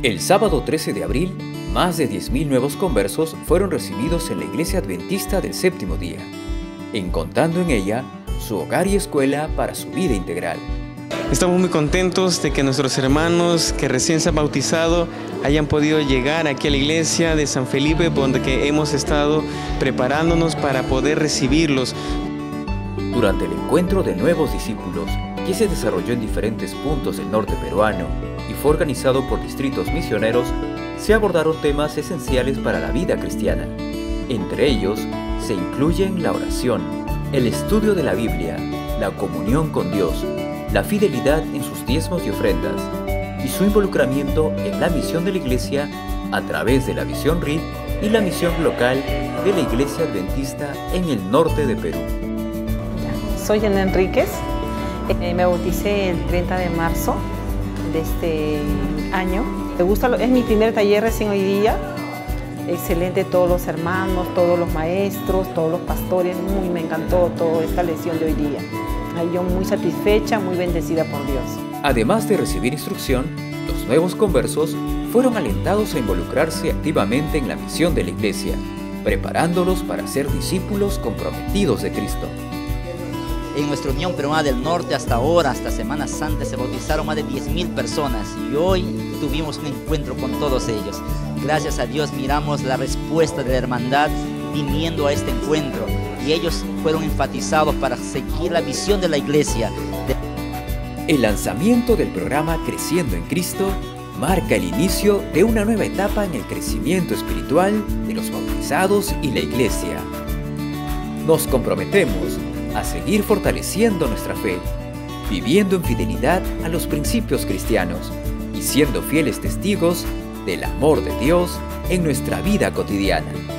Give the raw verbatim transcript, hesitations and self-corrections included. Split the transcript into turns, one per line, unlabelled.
El sábado trece de abril, más de diez mil nuevos conversos fueron recibidos en la Iglesia Adventista del Séptimo Día, encontrando en ella su hogar y escuela para su vida integral.
Estamos muy contentos de que nuestros hermanos que recién se han bautizado hayan podido llegar aquí a la iglesia de San Felipe, donde que hemos estado preparándonos para poder recibirlos.
Durante el encuentro de nuevos discípulos, que se desarrolló en diferentes puntos del norte peruano y fue organizado por distritos misioneros, se abordaron temas esenciales para la vida cristiana. Entre ellos, se incluyen la oración, el estudio de la Biblia, la comunión con Dios, la fidelidad en sus diezmos y ofrendas, y su involucramiento en la misión de la Iglesia a través de la Visión R I D y la misión local de la Iglesia Adventista en el norte de Perú.
Soy Ana Enríquez, eh, me bauticé el treinta de marzo de este año. Me gusta, es mi primer taller recién hoy día. Excelente todos los hermanos, todos los maestros, todos los pastores. Muy me encantó toda esta lección de hoy día. Ay, yo muy satisfecha, muy bendecida por Dios.
Además de recibir instrucción, los nuevos conversos fueron alentados a involucrarse activamente en la misión de la Iglesia, preparándolos para ser discípulos comprometidos de Cristo.
En nuestra Unión Peruana del Norte hasta ahora, hasta Semana Santa, se bautizaron más de diez mil personas y hoy tuvimos un encuentro con todos ellos. Gracias a Dios miramos la respuesta de la hermandad viniendo a este encuentro y ellos fueron enfatizados para seguir la visión de la Iglesia.
El lanzamiento del programa Creciendo en Cristo marca el inicio de una nueva etapa en el crecimiento espiritual de los bautizados y la Iglesia. Nos comprometemos a seguir fortaleciendo nuestra fe, viviendo en fidelidad a los principios cristianos y siendo fieles testigos del amor de Dios en nuestra vida cotidiana.